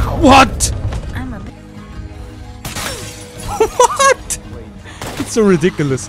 What? What? It's so ridiculous.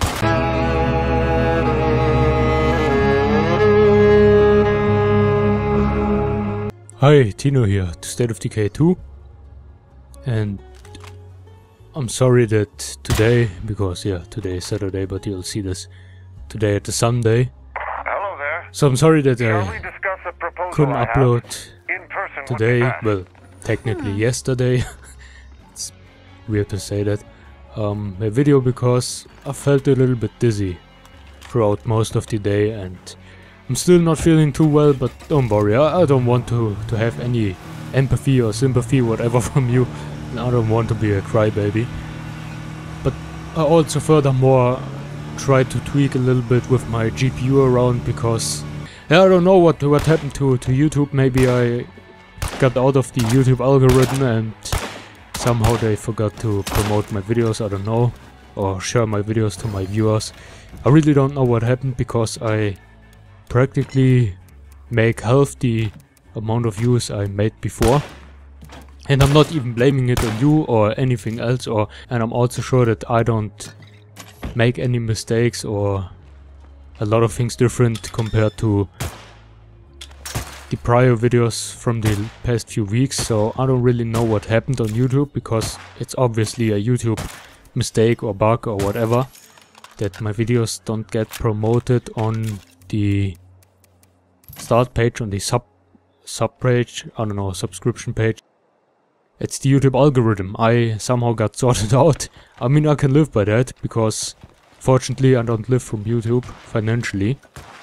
Hi, Tino here, to State of Decay 2. And I'm sorry that today, because yeah, today is Saturday, but you'll see this today at the Sunday. Hello there. So I'm sorry that Shall I we discuss a proposal couldn't I have? upload In person would be today. best. Well, technically yesterday. It's weird to say that. A video because I felt a little bit dizzy throughout most of the day and I'm still not feeling too well, but don't worry, I don't want to have any empathy or sympathy, whatever from you. And I don't want to be a crybaby. But I also furthermore try to tweak a little bit with my GPU around because yeah, I don't know what happened to YouTube. Maybe I got out of the YouTube algorithm and somehow they forgot to promote my videos, I don't know, or share my videos to my viewers. I really don't know what happened because I practically make half the amount of views I made before. And I'm not even blaming it on you or anything else, and I'm also sure that I don't make any mistakes or a lot of things different compared to the prior videos from the past few weeks, so I don't really know what happened on YouTube because it's obviously a YouTube mistake or bug or whatever that my videos don't get promoted on the start page, on the sub page, I don't know, subscription page. It's the YouTube algorithm. I somehow got sorted out. I mean, I can live by that because fortunately I don't live from YouTube financially.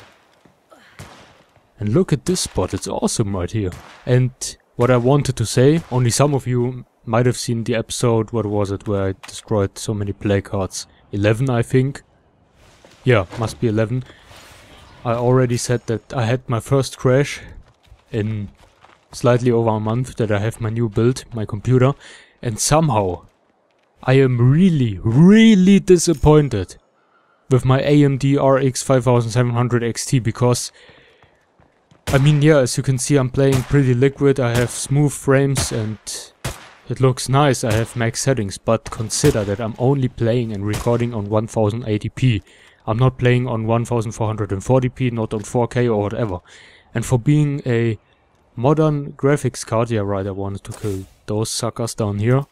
And look at this spot, it's awesome right here. And what I wanted to say, only some of you might have seen the episode, what was it, where I destroyed so many play cards. 11 I think. Yeah, must be 11. I already said that I had my first crash in slightly over a month that I have my new build, my computer. And somehow I am really disappointed with my AMD RX 5700 XT because I mean, yeah, as you can see, I'm playing pretty liquid, I have smooth frames and it looks nice, I have max settings, but consider that I'm only playing and recording on 1080p. I'm not playing on 1440p, not on 4K or whatever. And for being a modern graphics card, yeah right, I wanted to kill those suckers down here.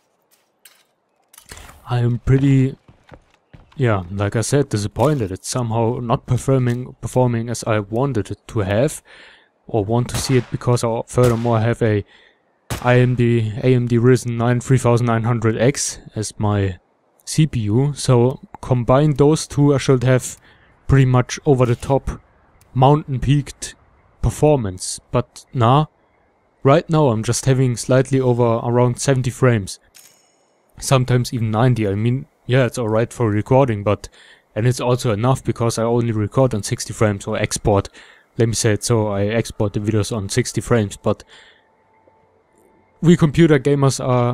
I am pretty, yeah, like I said, disappointed. It's somehow not performing as I wanted it to have. Or want to see it because I furthermore have a AMD Ryzen 9 3900X as my CPU. So combine those two, I should have pretty much over the top mountain peaked performance. But nah, right now I'm just having slightly over around 70 frames. Sometimes even 90. I mean, yeah, it's alright for recording, but and it's also enough because I only record on 60 frames or export. Let me say it so, I export the videos on 60 frames, but we computer gamers are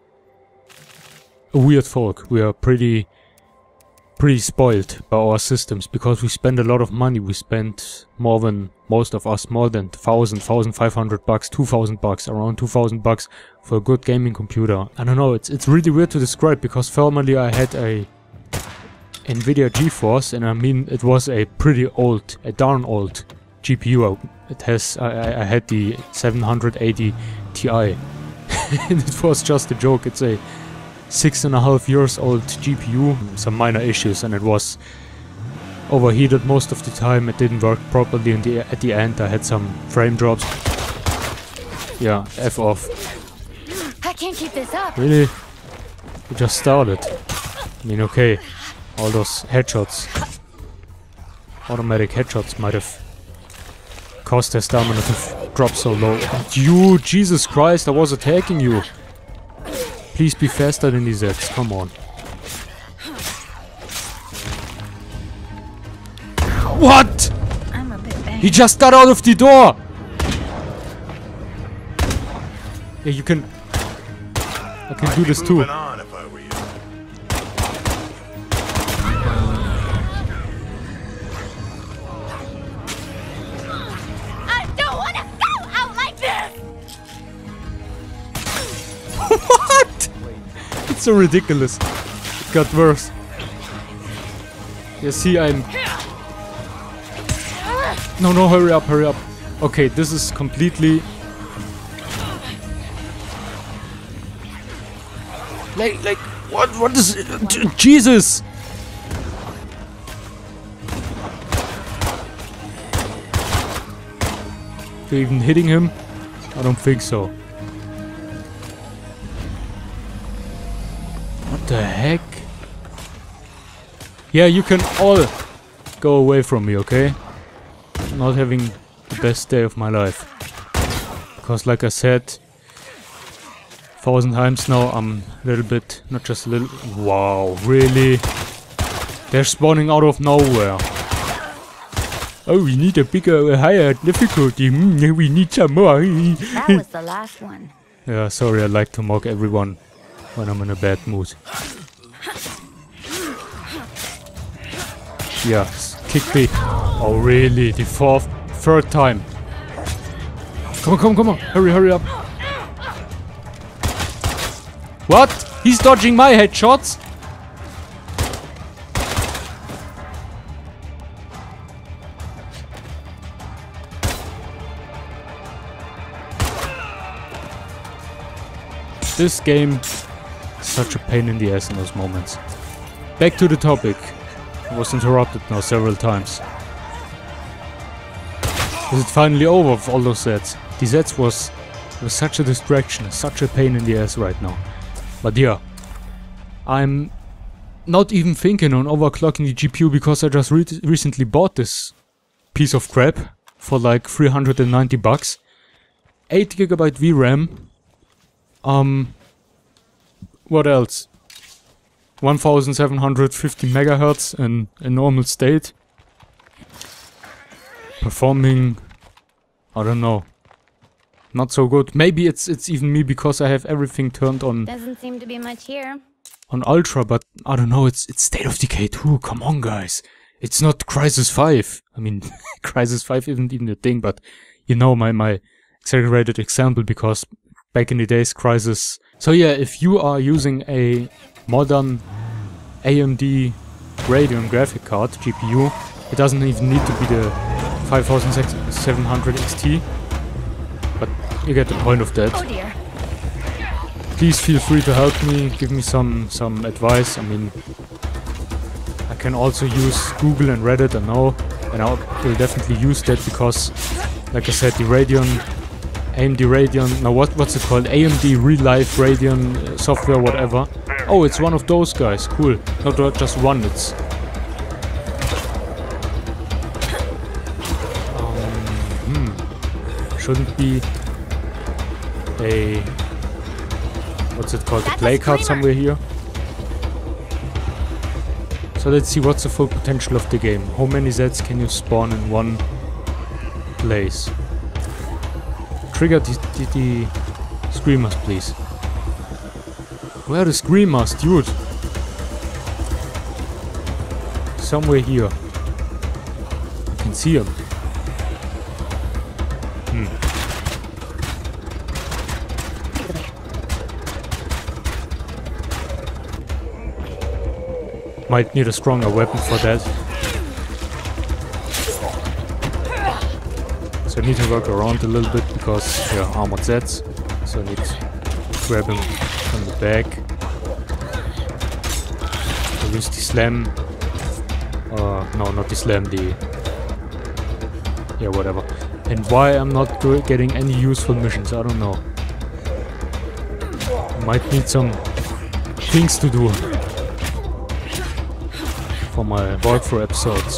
a weird folk. We are pretty spoiled by our systems because we spend a lot of money. We spend more than most of us, more than 1,500 bucks, 2,000 bucks, around 2,000 bucks for a good gaming computer. I don't know, it's really weird to describe because formerly I had a Nvidia GeForce, and I mean it was a pretty old, a darn old GPU. It has, I had the 780 Ti and it was just a joke. It's a 6.5 years old GPU, some minor issues, and it was overheated most of the time. It didn't work properly at the end. I had some frame drops. Yeah, F off. I can't keep this up. Really? We just started. I mean, okay, all those headshots, automatic headshots might have caused their stamina to drop so low. You, Jesus Christ, I was attacking you. Please be faster than these Zeds, come on. What? I'm a bit banged. He just got out of the door! Yeah, you can... I can do this too. Moving on if I were you. I don't want to go out like this! What? It's so ridiculous. It got worse. You see, I'm... No, hurry up. Okay, this is completely... Like, what is it? Jesus! You even hitting him? I don't think so. What the heck? Yeah, you can all go away from me, okay? I'm not having the best day of my life. Because like I said 1,000 times now, I'm a little bit, not just a little... Wow, really? They're spawning out of nowhere. Oh, we need a bigger, higher difficulty. We need some more. That was the last one. Yeah, sorry, I like to mock everyone when I'm in a bad mood. Yeah, kick me. Oh, really? The third time. Come on. Hurry up. What? He's dodging my headshots? This game is such a pain in the ass in those moments. Back to the topic. I was interrupted now several times. Is it finally over with all those sets? The sets was such a distraction, such a pain in the ass right now. But yeah, I'm not even thinking on overclocking the GPU because I just recently bought this piece of crap for like 390 bucks. 8GB VRAM. What else? 1750 megahertz in a normal state. Performing, I don't know, not so good. Maybe it's even me because I have everything turned on Doesn't seem to be much here. on ultra, but I don't know, it's State of Decay 2, come on guys. It's not Crysis 5. I mean, Crysis 5 isn't even a thing, but you know my exaggerated example because back in the days Crysis... So yeah, if you are using a modern AMD Radeon graphic card, GPU, it doesn't even need to be the 5700 XT, but you get the point of that. Oh dear. Please feel free to help me, give me some advice. I mean, I can also use Google and Reddit, I know, and I will definitely use that because, like I said, the Radeon, AMD Radeon, now what's it called? AMD Real Life Radeon software, whatever. Oh, it's one of those guys, cool. Not just one, it's... Shouldn't be a... What's it called? A play card somewhere here. So let's see what's the full potential of the game. How many Zs can you spawn in one place? Trigger the screamers, please. Where are the screamers, dude? Somewhere here. I can see them. Might need a stronger weapon for that. So I need to work around a little bit because, yeah, armored Zs. So I need to grab him from the back. I use the slam. No, not the slam, the... Yeah, whatever. And why I'm not getting any useful missions, I don't know. Might need some things to do for my walkthrough episodes.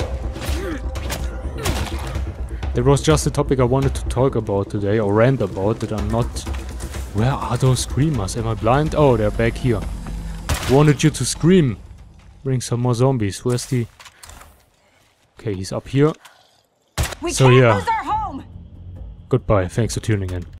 That was just a topic I wanted to talk about today, or rant about, that I'm not... Where are those screamers? Am I blind? Oh, they're back here. Wanted you to scream. Bring some more zombies. Where's the... Okay, he's up here. So yeah. Goodbye, thanks for tuning in.